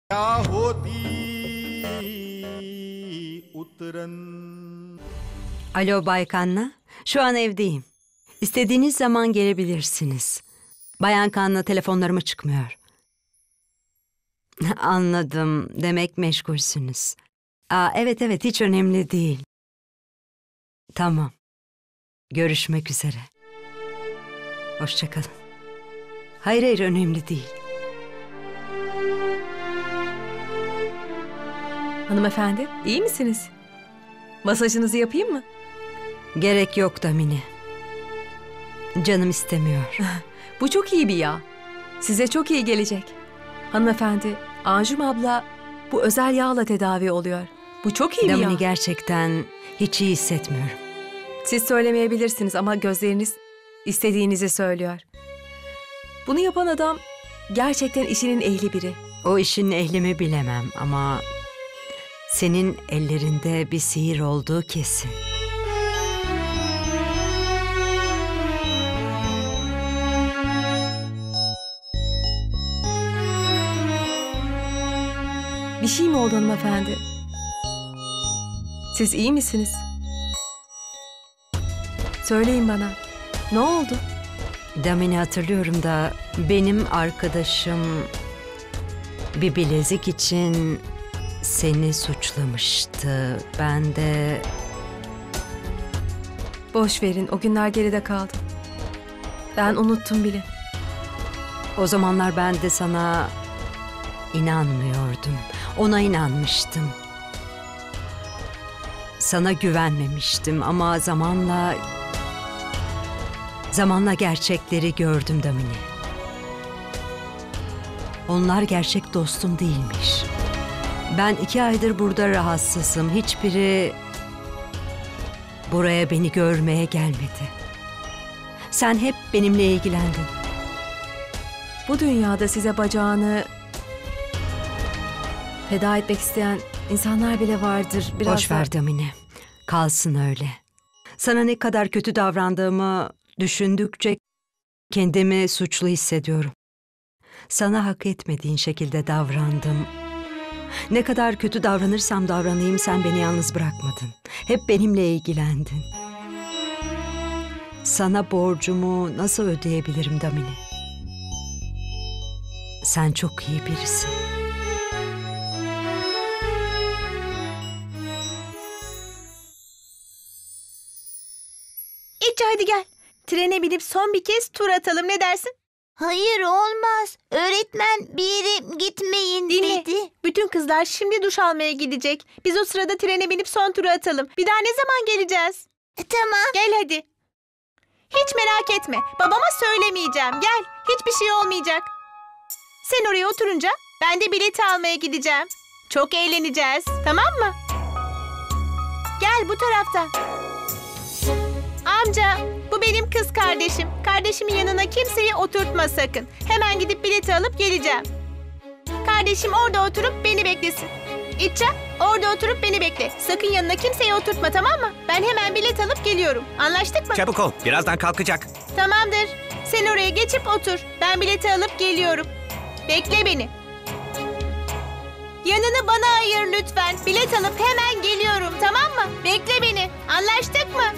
क्या होती उतरन. Alo Bay Kanna, şu an evdeyim. İstediğiniz zaman gelebilirsiniz. Bayan Kanna telefonlarıma çıkmıyor. Anladım, demek meşgulsünüz. Evet, hiç önemli değil. Tamam, görüşmek üzere. Hoşça kalın. Hayır, önemli değil. Hanımefendi, iyi misiniz? Masajınızı yapayım mı? Gerek yok Damini. Canım istemiyor. Bu çok iyi bir yağ. Size çok iyi gelecek. Hanımefendi, Anjum abla bu özel yağla tedavi oluyor. Bu çok iyi bir yağ. Damini, gerçekten hiç iyi hissetmiyorum. Siz söylemeyebilirsiniz ama gözleriniz istediğinizi söylüyor. Bunu yapan adam gerçekten işinin ehli biri. O işin ehlimi bilemem ama senin ellerinde bir sihir olduğu kesin. Bir şey mi oldu hanımefendi? Siz iyi misiniz? Söyleyin bana. Ne oldu? Damini, hatırlıyorum da benim arkadaşım bir bilezik için seni suçlamıştı. Ben de... Boş verin, o günler geride kaldı. Ben unuttum bile. O zamanlar ben de sana inanmıyordum. Ona inanmıştım. Sana güvenmemiştim ama zamanla gerçekleri gördüm Damini. Onlar gerçek dostum değilmiş. Ben 2 aydır burada rahatsızım. Hiçbiri buraya beni görmeye gelmedi. Sen hep benimle ilgilendin. Bu dünyada size bacağını feda etmek isteyen insanlar bile vardır. Boş ver Damini. Kalsın öyle. Sana ne kadar kötü davrandığımı düşündükçe kendimi suçlu hissediyorum. Sana hak etmediğin şekilde davrandım. Ne kadar kötü davranırsam davranayım sen beni yalnız bırakmadın. Hep benimle ilgilendin. Sana borcumu nasıl ödeyebilirim Damini? Sen çok iyi birisin. İtçi, hadi gel. Trene binip son bir kez tur atalım, ne dersin? Hayır, olmaz. Öğretmen bir yere gitmeyin Dinle. dedi. Bütün kızlar şimdi duş almaya gidecek. Biz o sırada trene binip son turu atalım. Bir daha ne zaman geleceğiz? Tamam. Gel hadi. Hiç merak etme. Babama söylemeyeceğim. Gel. Hiçbir şey olmayacak. Sen oraya oturunca ben de bileti almaya gideceğim. Çok eğleneceğiz. Tamam mı? Gel bu taraftan. Amca, bu benim kız kardeşim. Kardeşimin yanına kimseyi oturtma sakın. Hemen gidip bileti alıp geleceğim. Kardeşim orada oturup beni beklesin. İtça, orada oturup beni bekle. Sakın yanına kimseyi oturtma, tamam mı? Ben hemen bilet alıp geliyorum. Anlaştık mı? Çabuk ol, birazdan kalkacak. Tamamdır. Sen oraya geçip otur. Ben bileti alıp geliyorum. Bekle beni. Yanını bana ayır lütfen. Bilet alıp hemen geliyorum, tamam mı? Bekle beni. Anlaştık mı?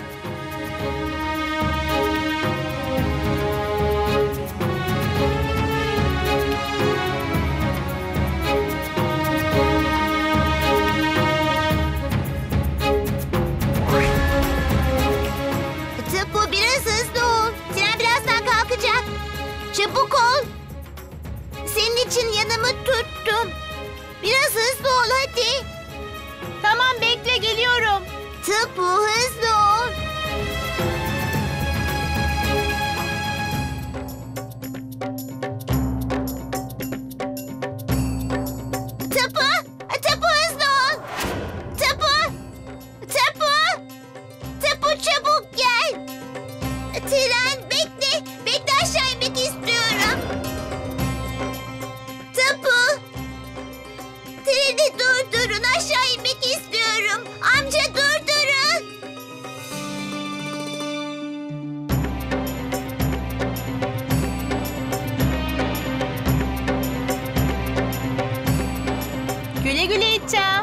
Tıpkı biraz hızlı ol. Tren birazdan kalkacak. Çabuk ol. Senin için yanımı tuttum. Biraz hızlı ol hadi. Tamam, bekle, geliyorum. Tıpkı hızlı ol. Tıpkı hızlı ol. Tıpkı çabuk gel. Tren bekle aşağı inmek istiyorum. Tıpkı. Treni durdurun, aşağı inmek istiyorum. Amca durdurun. Güle güle İtça.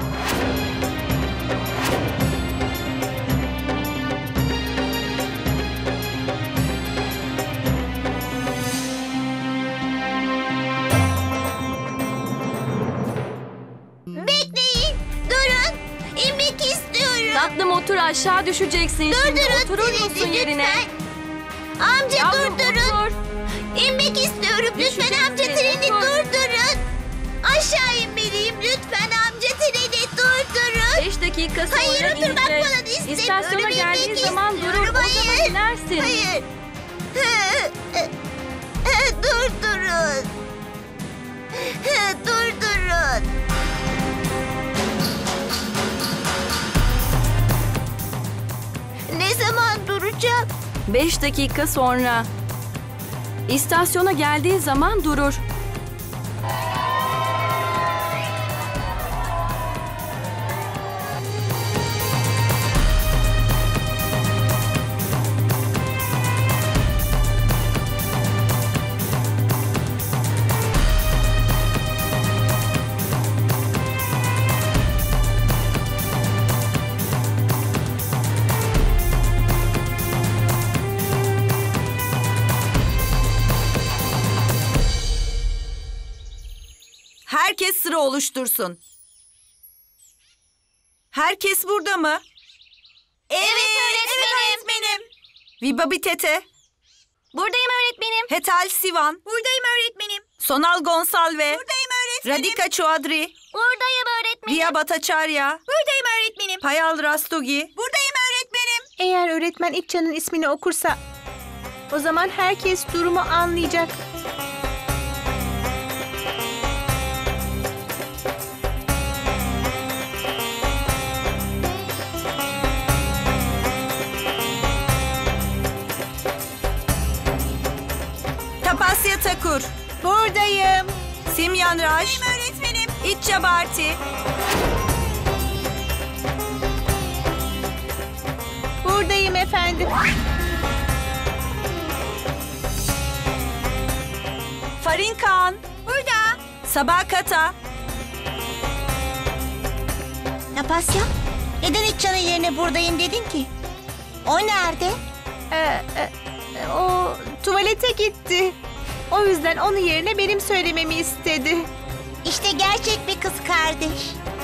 Bekleyin. Durun. İnmek istiyorum. Tatlım otur, aşağı düşeceksin şimdi. Oturur Treni, musun yerine? lütfen. Amca Yavrum durdurun. otur. İnmek istiyorum. Lütfen Düşeceksin, amca treni otur. durdurun. Aşağı inmeliyim. Lütfen amca treni durdurun. 5 dakika sonra Hayır, oturmak ineceğiz. falan istemiyorum. İstasyona geldiği İnmek zaman durur. istiyorum. O zaman Hayır. inersin. Hayır. Durdurun. Durdurun. Ne zaman duracak? 5 dakika sonra. İstasyona geldiği zaman durur. Herkes sıra oluştursun. Herkes burada mı? Evet öğretmenim. Vibabi Tete, Buradayım öğretmenim. Hetal Sivan, Buradayım öğretmenim. Sonal Gonsalve, Buradayım öğretmenim. Radhika Chaudhary, Buradayım öğretmenim. Riya Bhattacharya, Buradayım öğretmenim. Payal Rastogi. Buradayım öğretmenim. Eğer öğretmen İtça'nın ismini okursa o zaman herkes durumu anlayacak. Tapasya Thakur, Buradayım. Simyan Raj, Öğretmenim. İtça Bharti, Buradayım efendim. Farin Khan, Burada. Sabah Kata, Napasya, neden İtça'nın yerine buradayım dedin ki? O nerede? O tuvalete gitti. O yüzden onun yerine benim söylememi istedi. İşte gerçek bir kız kardeş.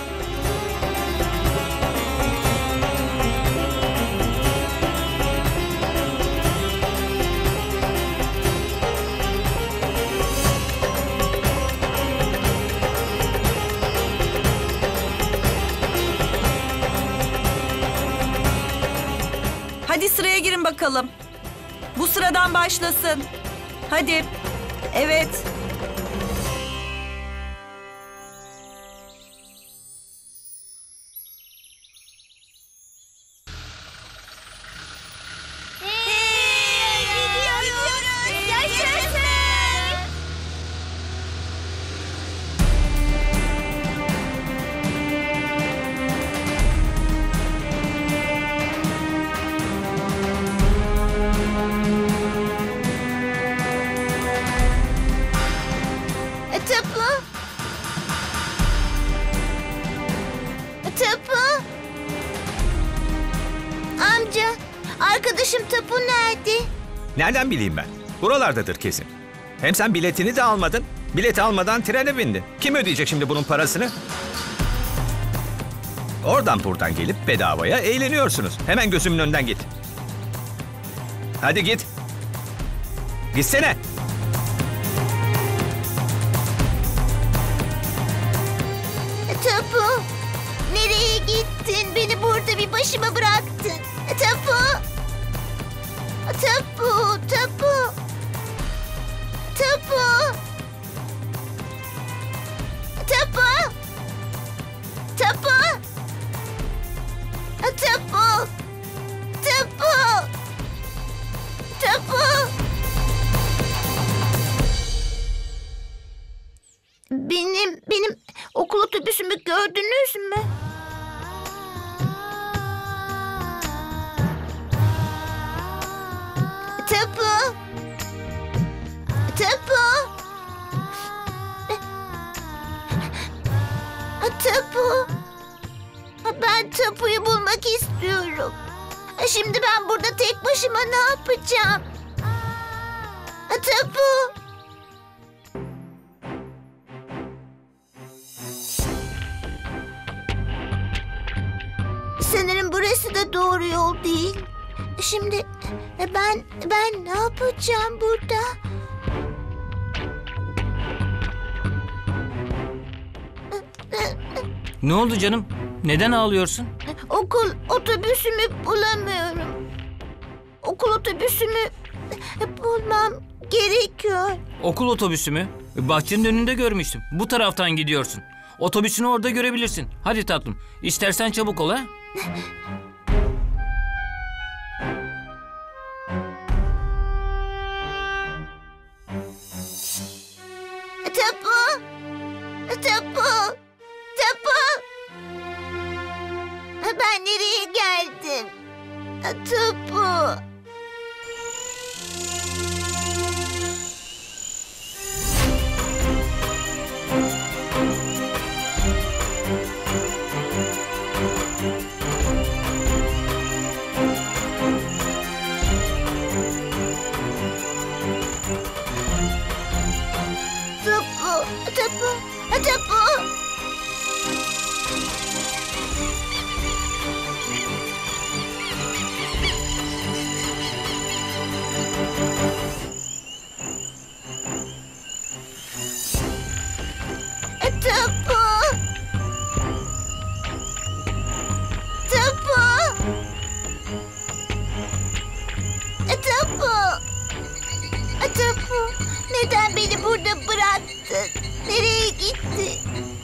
hadi sıraya girin bakalım. Bu sıradan başlasın. Hadi. Evet. Gidiyoruz. Yaşasın. Tıpı. Tıpı. Amca, arkadaşım Tıpı nerede? Nereden bileyim ben? Buralardadır kesin. Hem sen biletini de almadın. Bileti almadan trene bindin. Kim ödeyecek şimdi bunun parasını? Oradan buradan gelip bedavaya eğleniyorsunuz. Hemen gözümün önünden git. Hadi git. Gitsene. Tıpı, nereye gittin? Beni burada bir başıma bıraktın. Tıpı. Tıpı, tıpı. Tıpı. Tıpı. Tıpı. Tıpı. Tıpı. Tıpı. Benim okul otobüsümü gördünüz mü? Tıpı. Tıpı. Tapu. Ben Tapu'yu bulmak istiyorum. Şimdi ben burada tek başıma ne yapacağım? Tapu. Sanırım burası da doğru yol değil. Şimdi ben ne yapacağım burada? Ne oldu canım? Neden ağlıyorsun? Okul otobüsümü bulamıyorum. Okul otobüsümü bulmam gerekiyor. Okul otobüsü mü? Bahçenin önünde görmüştüm. Bu taraftan gidiyorsun. Otobüsünü orada görebilirsin. Hadi tatlım. İstersen çabuk ol ha. Tapu! Tapu! Tapu! Ben nereye geldim? Tapu! Tapu! Tapu! Tapu! Tapu! Tapu! Tapu! Tapu! Neden beni burada bıraktın? Nereye gitti?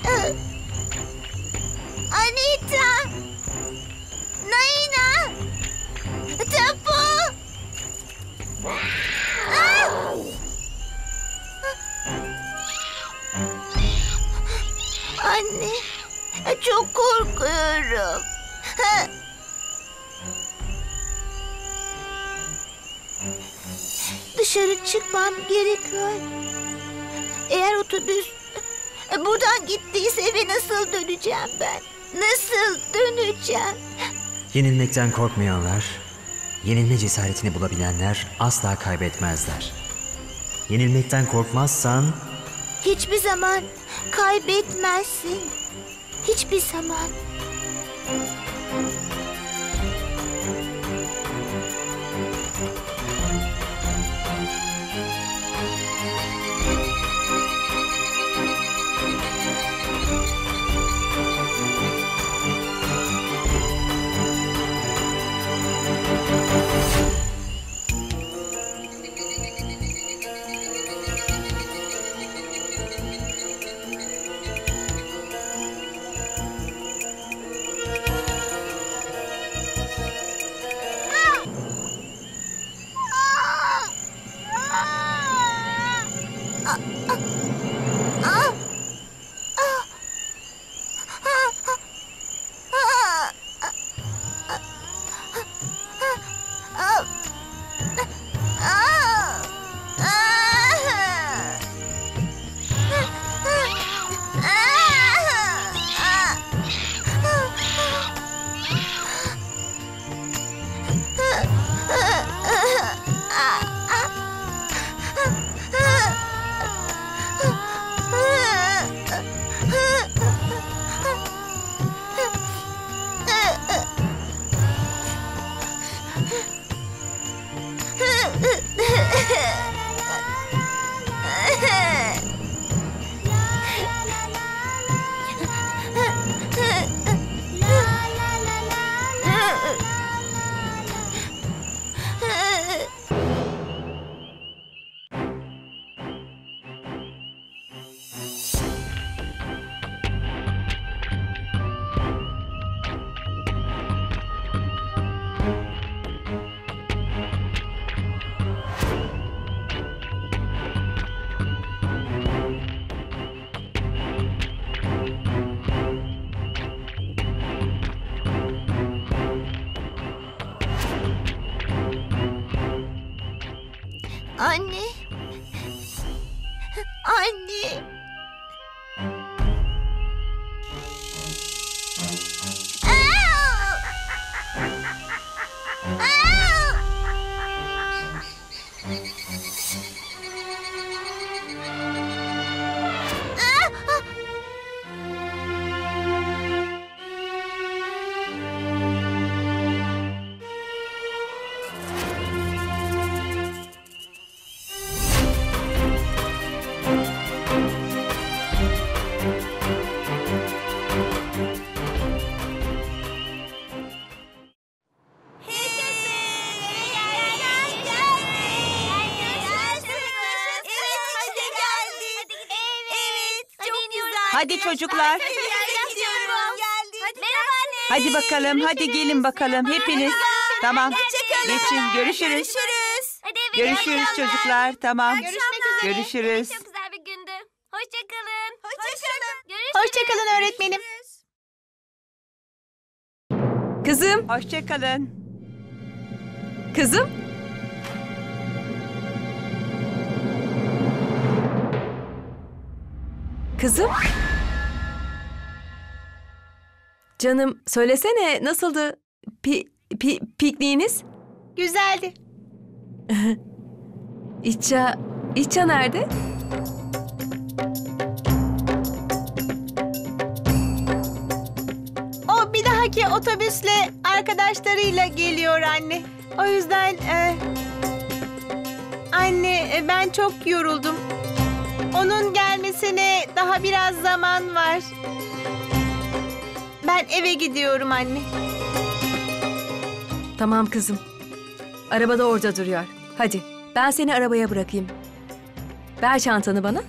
Anita! Naina! Tapu! Anne, çok korkuyorum. Dışarı çıkmam gerekiyor. Eğer otobüs buradan gittiyse eve nasıl döneceğim ben? Nasıl döneceğim? Yenilmekten korkmayanlar, yenilme cesaretini bulabilenler asla kaybetmezler. Yenilmekten korkmazsan Hiçbir zaman kaybetmezsin. Hiçbir zaman. Hadi çocuklar. Hadi bakalım, hadi gelin bakalım hepiniz. Tamam. Geçin, görüşürüz. Görüşürüz çocuklar, tamam. Görüşürüz. Çok güzel bir gündü. Hoşçakalın. Görüşürüz. Hoşçakalın öğretmenim. Kızım, Hoşçakalın. kızım. Kızım. Canım, söylesene nasıldı pikniğiniz? Güzeldi. İtça nerede? O bir dahaki otobüsle arkadaşlarıyla geliyor anne. O yüzden anne ben çok yoruldum. Onun gelmesine daha biraz zaman var. Ben eve gidiyorum anne. Tamam kızım. Arabada orada duruyor. Hadi, ben seni arabaya bırakayım. Ver çantanı bana.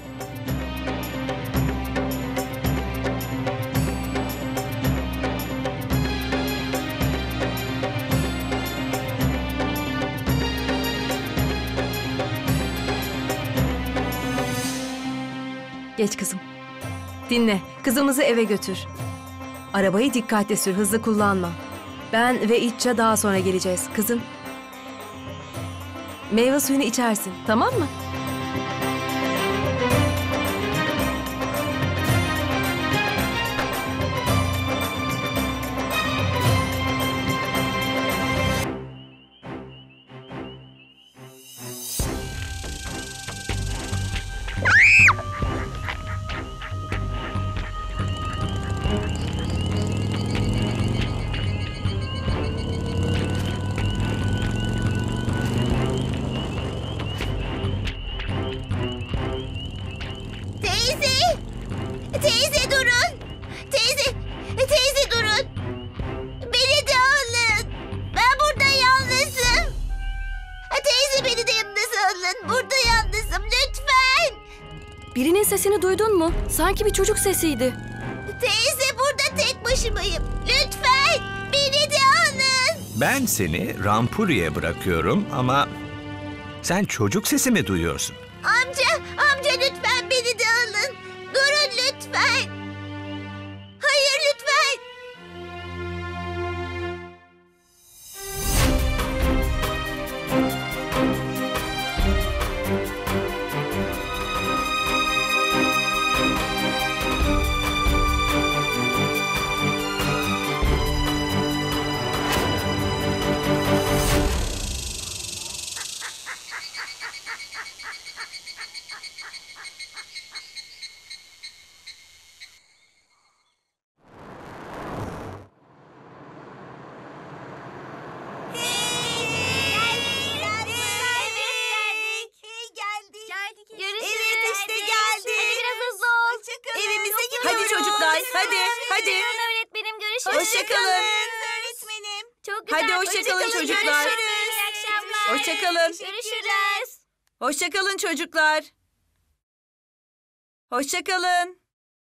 Geç kızım. Dinle, kızımızı eve götür. Arabayı dikkatli sür, hızlı kullanma. Ben ve İtça daha sonra geleceğiz. Kızım, meyve suyunu içersin, tamam mı? Teyze durun. Teyze durun. Beni de alın. Ben burada yalnızım. Teyze beni de yanınıza alın. Burada yalnızım lütfen. Birinin sesini duydun mu? Sanki bir çocuk sesiydi. Teyze burada tek başımayım. Lütfen beni de alın. Ben seni Rampuri'ye bırakıyorum ama sen çocuk sesi mi duyuyorsun? Amca lütfen beni de alın. Durun lütfen. Hayır lütfen. Hadi. Öğretmenim görüşürüz. Hoşçakalın. Öğretmenim. Çok güzel. Hadi hoşçakalın çocuklar. Görüşürüz. İyi akşamlar. Hoşçakalın. Görüşürüz. Hoşçakalın çocuklar. Hoşçakalın.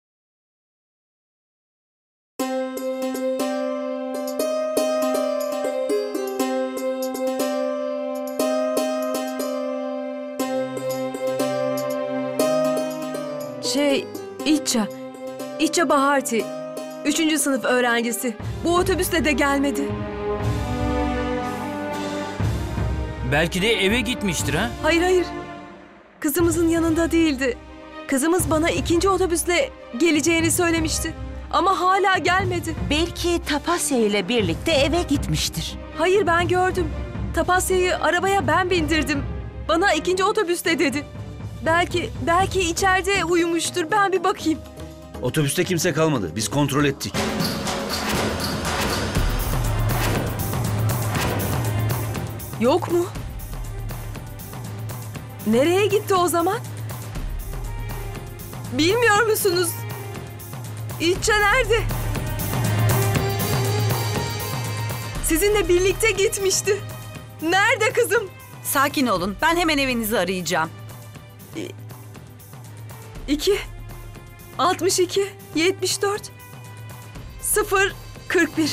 İtça Baharti. 3. sınıf öğrencisi. Bu otobüsle de gelmedi. Belki de eve gitmiştir ha? Hayır. Kızımızın yanında değildi. Kızımız bana 2. otobüsle geleceğini söylemişti. Ama hala gelmedi. Belki Tapasya ile birlikte eve gitmiştir. Hayır, ben gördüm. Tapasya'yı arabaya ben bindirdim. Bana ikinci otobüste dedi. Belki içeride uyumuştur. Ben bir bakayım. Otobüste kimse kalmadı. Biz kontrol ettik. Yok mu? Nereye gitti o zaman? Bilmiyor musunuz? İtça nerede? Sizinle birlikte gitmişti. Nerede kızım? Sakin olun. Ben hemen evinizi arayacağım. 2 62 74 0 41.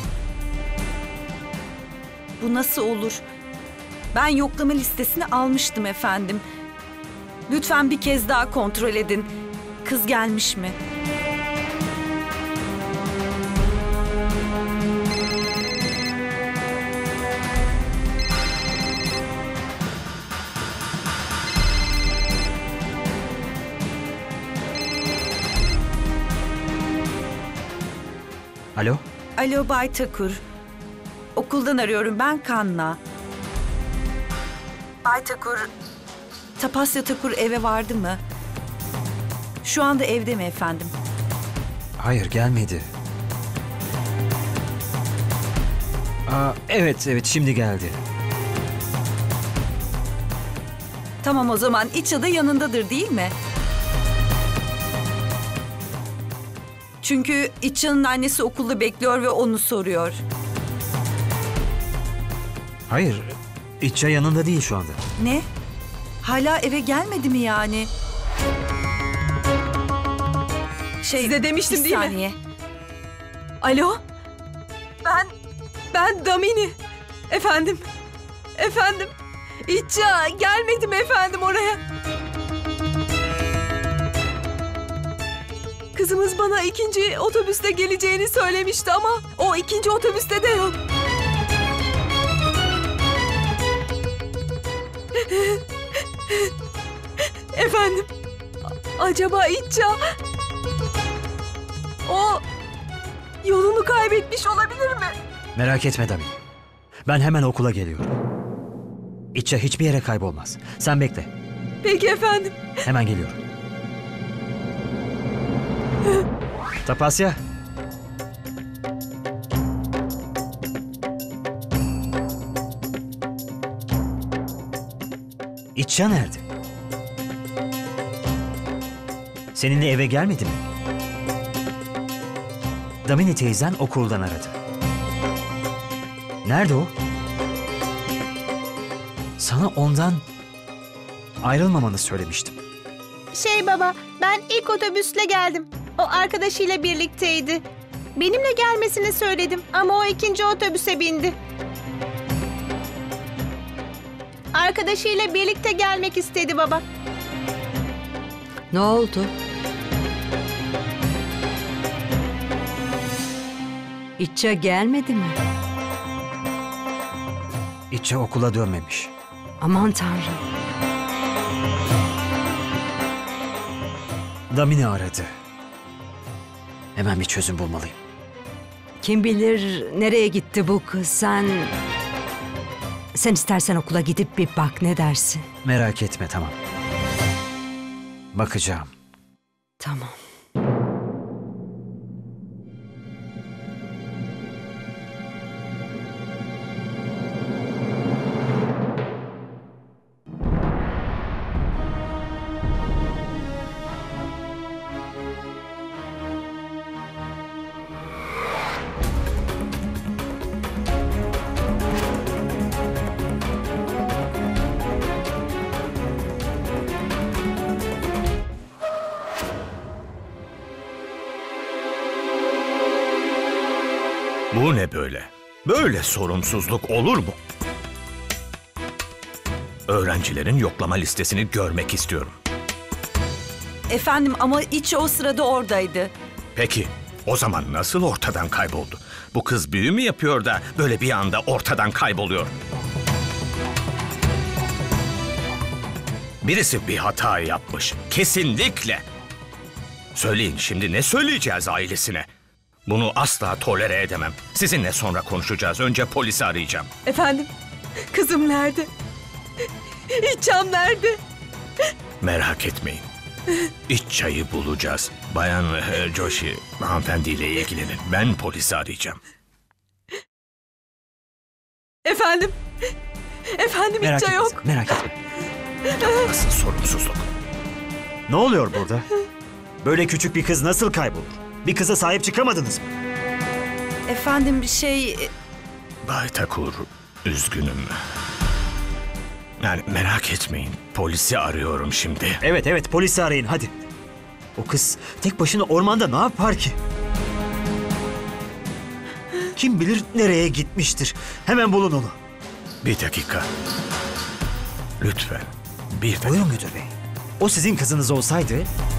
Bu nasıl olur? Ben yoklama listesini almıştım efendim. Lütfen bir kez daha kontrol edin. Kız gelmiş mi? Alo? Alo Bay Takur. Okuldan arıyorum, ben Kanna. Bay Takur, Tapasya Takur eve vardı mı? Şu anda evde mi efendim? Hayır, gelmedi. Evet, şimdi geldi. Tamam, o zaman İça da yanındadır değil mi? Çünkü İça'nın annesi okulda bekliyor ve onu soruyor. Hayır, İtça yanında değil şu anda. Ne? Hala eve gelmedi mi yani? Size demiştim bir değil mi? saniye. Alo? Ben Damini. Efendim? İtça gelmedim efendim oraya. Kızımız bana ikinci otobüste geleceğini söylemişti ama o ikinci otobüste de yok. Efendim? Acaba İtça o yolunu kaybetmiş olabilir mi? Merak etme Dami. Ben hemen okula geliyorum. İtça hiçbir yere kaybolmaz. Sen bekle. Peki efendim. Hemen geliyorum. Tapasya. İtça nerede? Seninle eve gelmedi mi? Damini teyzen okuldan aradı. Nerede o? Sana ondan ayrılmamanı söylemiştim. Baba, ben ilk otobüsle geldim. O arkadaşıyla birlikteydi. Benimle gelmesini söyledim ama o ikinci otobüse bindi. Arkadaşıyla birlikte gelmek istedi baba. Ne oldu? İtça gelmedi mi? İtça okula dönmemiş. Aman Tanrım. Damini aradı. Hemen bir çözüm bulmalıyım. Kim bilir nereye gitti bu kız? Sen istersen okula gidip bir bak, ne dersin? Merak etme, tamam. Bakacağım. Tamam. Bu ne böyle? Böyle sorumsuzluk olur mu? Öğrencilerin yoklama listesini görmek istiyorum. Efendim ama İça o sırada oradaydı. Peki, o zaman nasıl ortadan kayboldu? Bu kız büyü mü yapıyor da böyle bir anda ortadan kayboluyor? Birisi bir hata yapmış. Kesinlikle. Söyleyin şimdi, ne söyleyeceğiz ailesine? Bunu asla tolere edemem. Sizinle sonra konuşacağız. Önce polisi arayacağım. Efendim, kızım nerede? İçam nerede? Merak etmeyin. İç çayı bulacağız. Bayan Joshi hanımefendiyle ilgilenin. Ben polisi arayacağım. Efendim Merak İtça etme yok. sen, merak etme. Nasıl sorumsuzluk? Ne oluyor burada? Böyle küçük bir kız nasıl kaybolur? Bir kıza sahip çıkamadınız mı? Efendim Bay Takur, üzgünüm. Yani merak etmeyin. Polisi arıyorum şimdi. Evet polisi arayın hadi. O kız tek başına ormanda ne yapar ki? Kim bilir nereye gitmiştir. Hemen bulun onu. Bir dakika. Lütfen. Bir dakika. Buyurun müdür bey. O sizin kızınız olsaydı...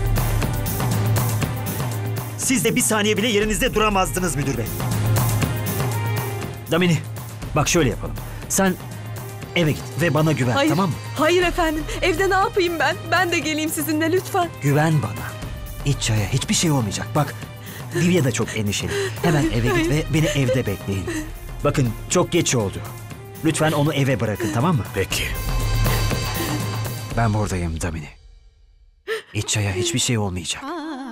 Siz de bir saniye bile yerinizde duramazdınız müdür bey. Damini, bak şöyle yapalım. Sen eve git ve bana güven, Hayır, tamam mı? hayır efendim. Evde ne yapayım ben? Ben de geleyim sizinle lütfen. Güven bana. İç çaya hiçbir şey olmayacak. Bak, Divya da çok endişeli. Hemen eve git ve beni evde bekleyin. Bakın çok geç oldu. Lütfen onu eve bırakın, tamam mı? Peki. Ben buradayım Damini. İç çaya hiçbir şey olmayacak.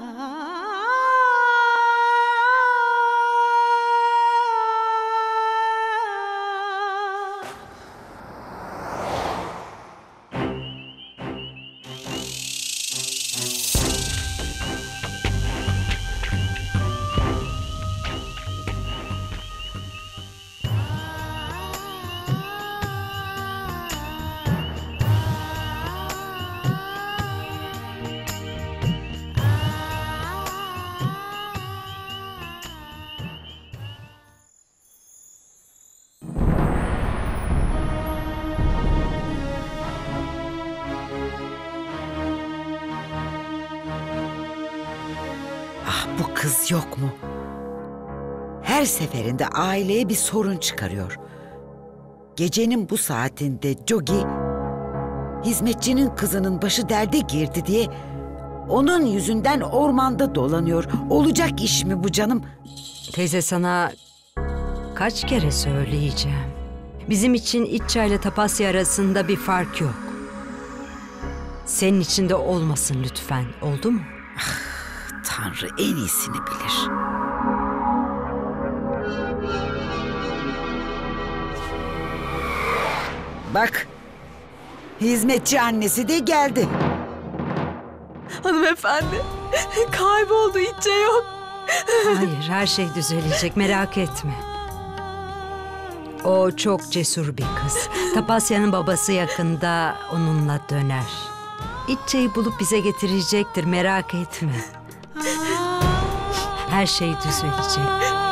Bu kız yok mu? Her seferinde aileye bir sorun çıkarıyor. Gecenin bu saatinde Jogi, hizmetçinin kızının başı derde girdi diye onun yüzünden ormanda dolanıyor. Olacak iş mi bu canım? Teyze, sana kaç kere söyleyeceğim. Bizim için İtça ile Tapasya arasında bir fark yok. Senin için de olmasın lütfen, oldu mu? Tanrı en iyisini bilir. Bak, hizmetçi annesi de geldi. Hanımefendi, kayboldu, İtça yok. Hayır, her şey düzelecek, merak etme. O çok cesur bir kız. Tapasya'nın babası yakında onunla döner. İtça'yı bulup bize getirecektir, merak etme. Her şey düzelecek.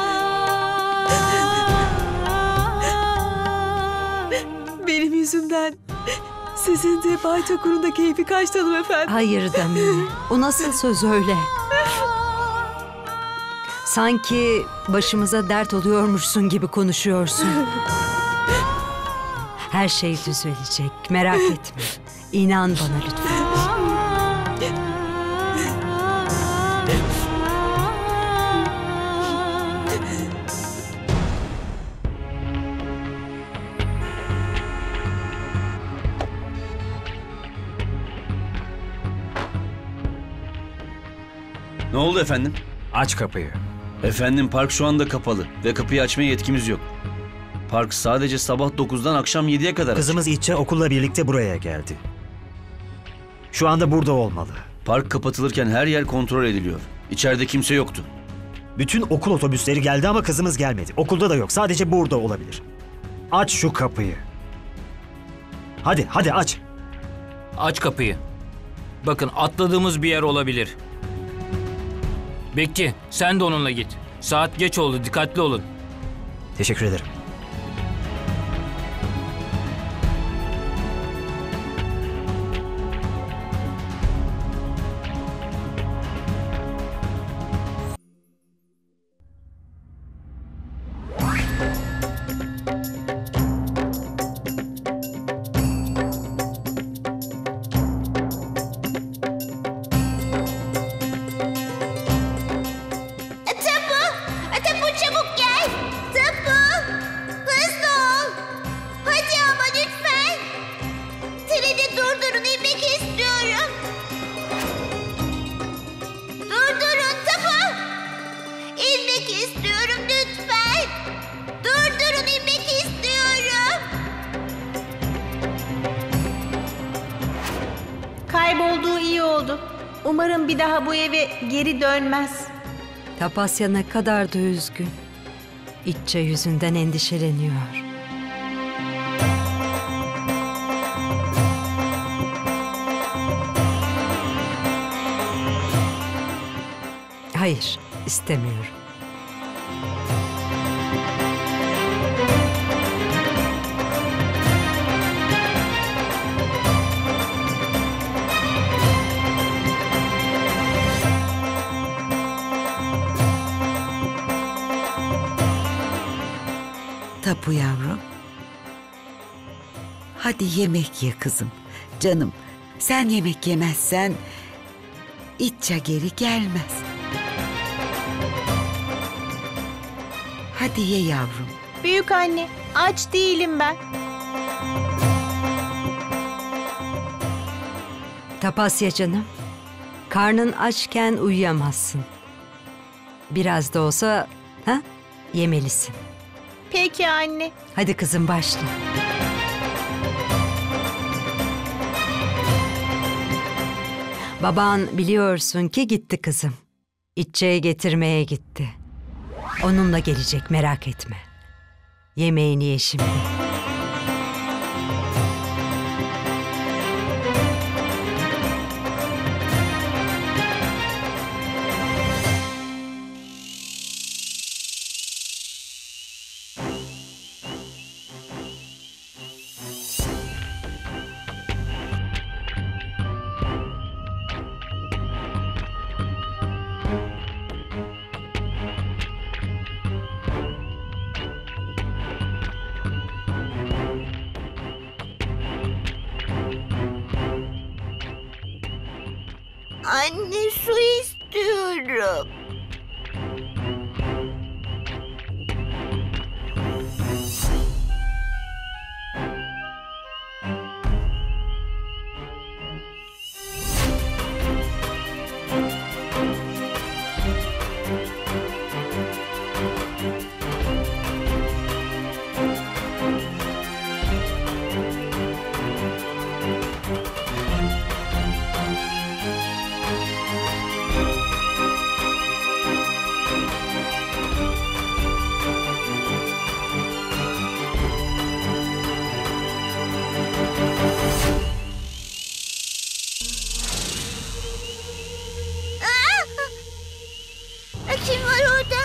Benim yüzümden sizin de Bay Takur'un da keyfi kaçtı hanımefendi. Hayır Damini, o nasıl söz öyle? Sanki başımıza dert oluyormuşsun gibi konuşuyorsun. Her şey düzelecek, merak etme. İnan bana lütfen. Ne oldu efendim? Aç kapıyı. Efendim park şu anda kapalı ve kapıyı açmaya yetkimiz yok. Park sadece sabah 9'dan akşam 7'ye kadar açık. Kızımız İtça okulla birlikte buraya geldi. Şu anda burada olmalı. Park kapatılırken her yer kontrol ediliyor. İçeride kimse yoktu. Bütün okul otobüsleri geldi ama kızımız gelmedi. Okulda da yok. Sadece burada olabilir. Aç şu kapıyı. Hadi aç. Aç kapıyı. Bakın, atladığımız bir yer olabilir. Bekçi, sen de onunla git. Saat geç oldu, dikkatli olun. Teşekkür ederim. inmek istiyorum lütfen. Durdurun, inmek istiyorum. Kaybolduğu iyi oldu. Umarım bir daha bu eve geri dönmez. Tapasya ne kadar da üzgün. İtça yüzünden endişeleniyor. Hayır, istemiyorum. Tapu yavrum. Hadi yemek ye kızım. Canım, sen yemek yemezsen İtça geri gelmez. Hadi ye yavrum. Büyük anne, aç değilim ben. Tapasya canım, karnın açken uyuyamazsın. Biraz da olsa yemelisin. Peki anne. Hadi kızım başla. Baban biliyorsun ki gitti kızım. İtçe'yi getirmeye gitti. Onunla gelecek, merak etme. Yemeğini ye şimdi. Anne, su istiyorum. Kim var orada?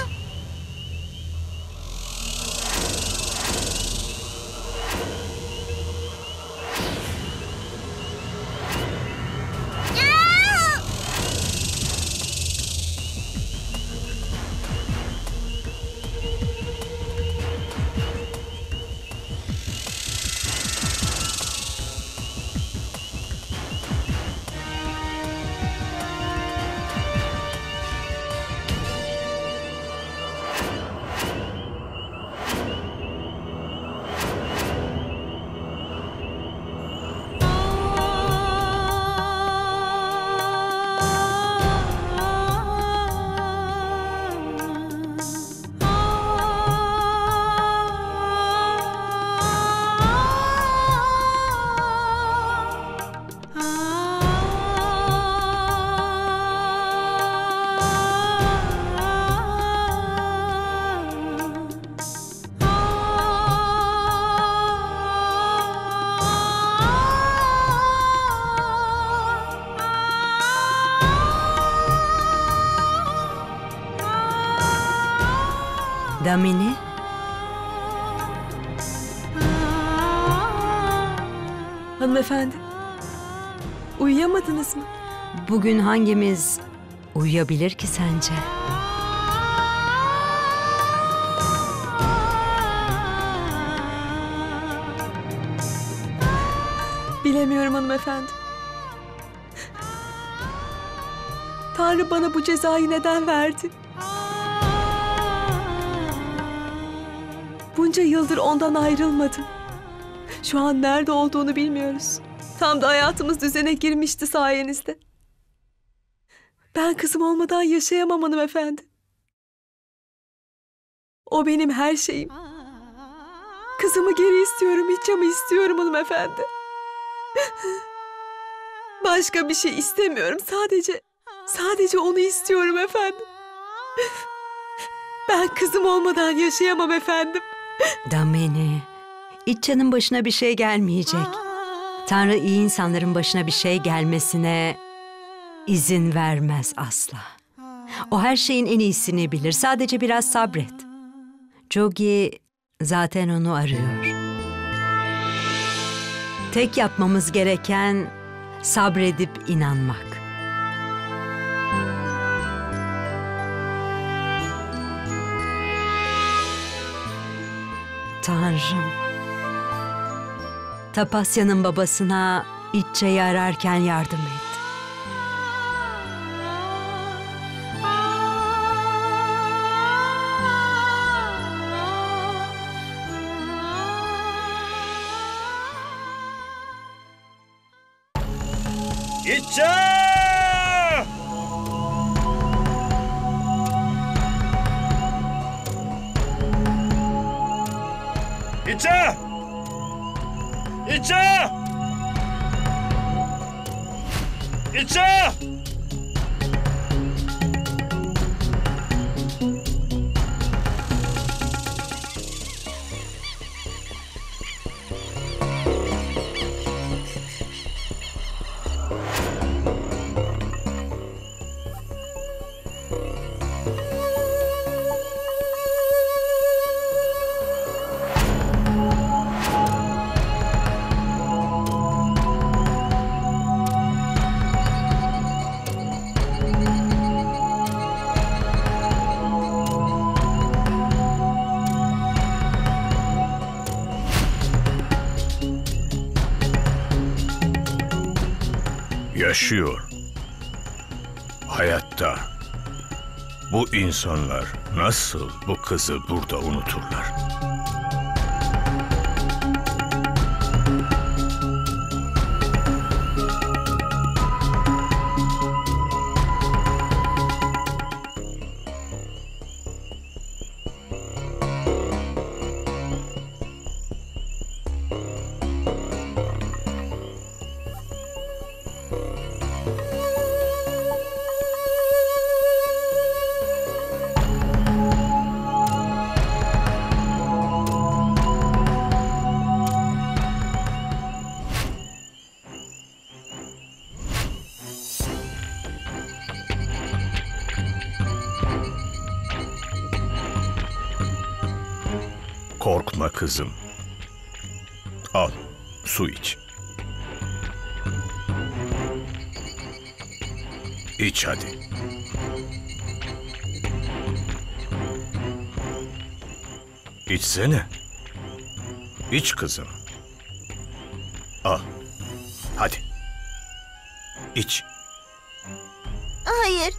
Damini, Hanımefendi, uyuyamadınız mı? bugün hangimiz uyuyabilir ki sence? Bilemiyorum hanımefendi. Tanrı bana bu cezayı neden verdi? Bunca yıldır ondan ayrılmadım. Şu an nerede olduğunu bilmiyoruz. Tam da hayatımız düzene girmişti sayenizde. Ben kızım olmadan yaşayamam hanımefendi. O benim her şeyim. Kızımı geri istiyorum, İçam'ı istiyorum hanımefendi. Başka bir şey istemiyorum. Sadece onu istiyorum efendim. Ben kızım olmadan yaşayamam efendim. Damini, İçcan'ın başına bir şey gelmeyecek. Tanrı iyi insanların başına bir şey gelmesine izin vermez asla. O her şeyin en iyisini bilir. Sadece biraz sabret. Jogi zaten onu arıyor. Tek yapmamız gereken sabredip inanmak. Tanrım, Tapasya'nın babasına İçça'yı ararken yardım et. İçça! İçça! İçça! İçça! Yaşıyor. Hayatta. Bu insanlar nasıl bu kızı burada unuturlar? Korkma kızım. Al, su iç. İç hadi. İçsene. İç kızım. Al. Hadi. İç. Hayır.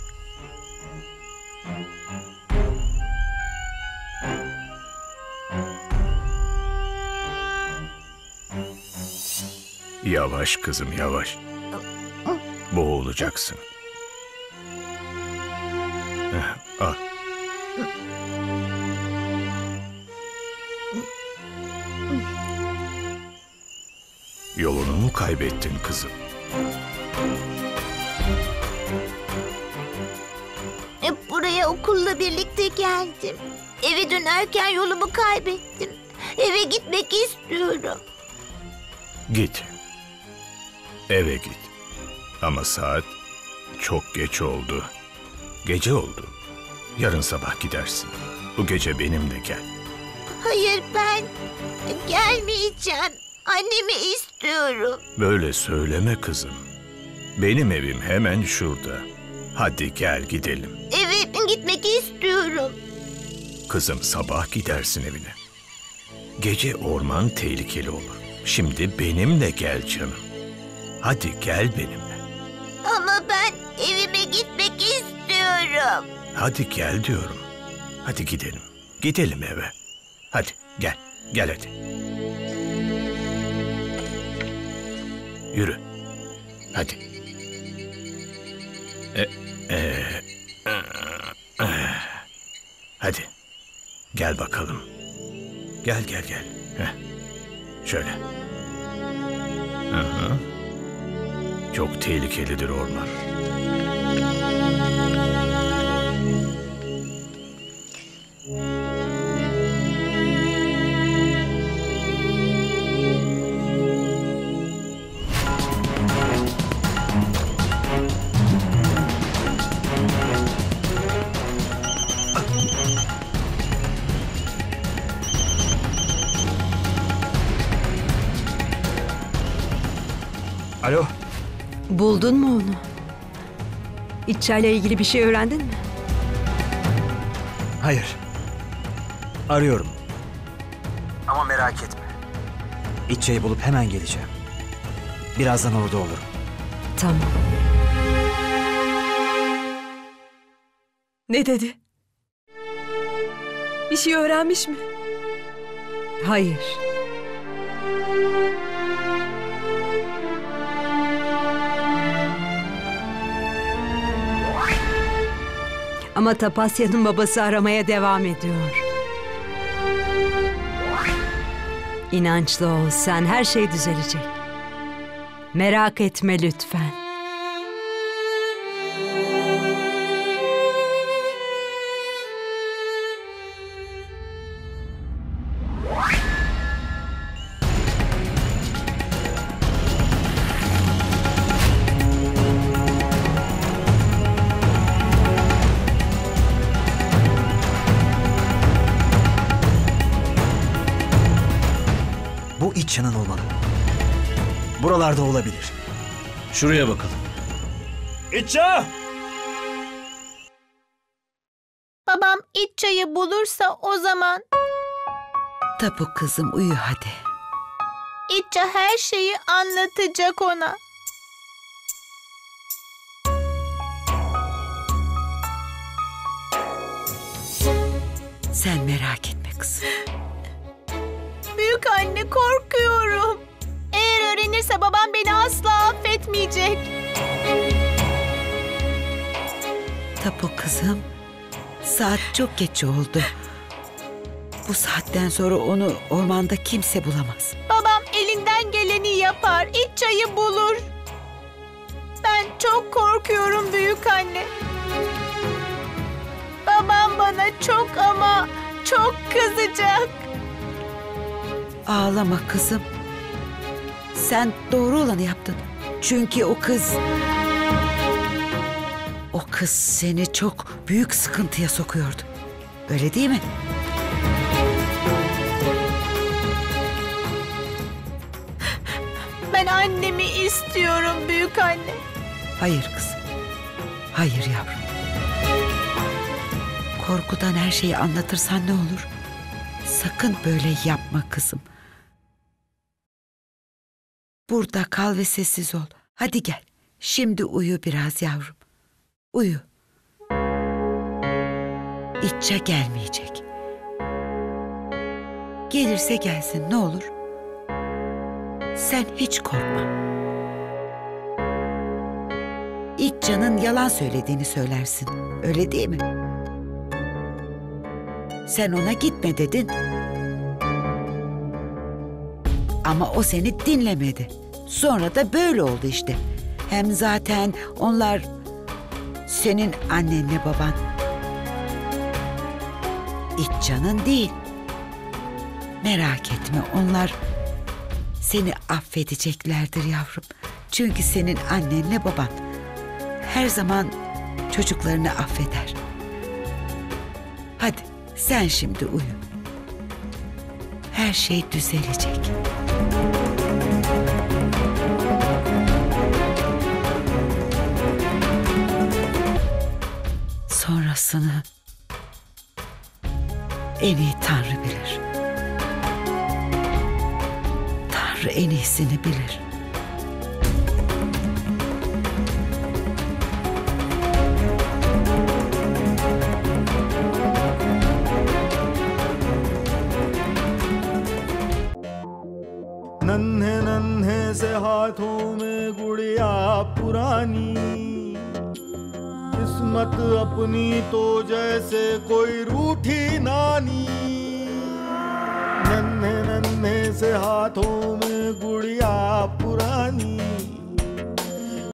Yavaş kızım, yavaş. Boğulacaksın. Al. Yolunu mu kaybettin kızım? Buraya okulla birlikte geldim. Eve dönerken yolumu kaybettim. Eve gitmek istiyorum. Git. Eve git. Ama saat çok geç oldu. Gece oldu. Yarın sabah gidersin. Bu gece benimle gel. Hayır, ben gelmeyeceğim. Annemi istiyorum. Böyle söyleme kızım. Benim evim hemen şurada. Hadi gel gidelim. Eve gitmek istiyorum. Kızım sabah gidersin evine. Gece orman tehlikeli olur. Şimdi benimle gel canım. Hadi gel benimle. Ama ben evime gitmek istiyorum. Hadi gel diyorum. Hadi gidelim. Gidelim eve. Hadi gel. Gel hadi. Yürü. Hadi. Hadi. Gel bakalım. Gel. Heh. Şöyle. Hı hı. Çok tehlikelidir orman. Alo. Buldun mu onu? İtça ile ilgili bir şey öğrendin mi? Hayır. Arıyorum. Ama merak etme. İtça'yı bulup hemen geleceğim. Birazdan orada olurum. Tamam. Ne dedi? Bir şey öğrenmiş mi? Hayır. Ama Tapasya'nın babası aramaya devam ediyor. İnançlı ol sen, her şey düzelecek. Merak etme lütfen. Bu İtça'nın olmalı. Buralarda olabilir. Şuraya bakalım. İtça! Babam İtça'yı bulursa o zaman Tapu kızım uyu hadi. İtça her şeyi anlatacak ona. Sen merak etme kızım. Büyük anne, korkuyorum. Eğer öğrenirse babam beni asla affetmeyecek. Tapu kızım, saat çok geç oldu. Bu saatten sonra onu ormanda kimse bulamaz. Babam elinden geleni yapar. İtça'yı bulur. Ben çok korkuyorum büyük anne. Babam bana çok ama çok kızacak. Ağlama kızım. Sen doğru olanı yaptın. Çünkü o kız seni çok büyük sıkıntıya sokuyordu. Öyle değil mi? Ben annemi istiyorum büyük anne. Hayır kızım. Hayır yavrum. Korkudan her şeyi anlatırsan ne olur? Sakın böyle yapma kızım. Burada kal ve sessiz ol. Hadi gel. Şimdi uyu biraz yavrum. Uyu. İtça gelmeyecek. Gelirse gelsin ne olur. Sen hiç korkma. İtça'nın yalan söylediğini söylersin. Öyle değil mi? Sen ona gitme dedin. Ama o seni dinlemedi. Sonra da böyle oldu işte. Hem zaten onlar senin annenle baban. İtça'nın değil. Merak etme, onlar seni affedeceklerdir yavrum. Çünkü senin annenle baban her zaman çocuklarını affeder. Hadi sen şimdi uyu. Her şey düzelecek. Sonrasını en iyi Tanrı bilir. Tanrı en iyisini bilir. नन्हे नन्हे से हाथों में गुड़िया पुरानी, किस्मत अपनी तो जैसे कोई रूठी नानी, नन्हे नन्हे से हाथों में गुड़िया पुरानी।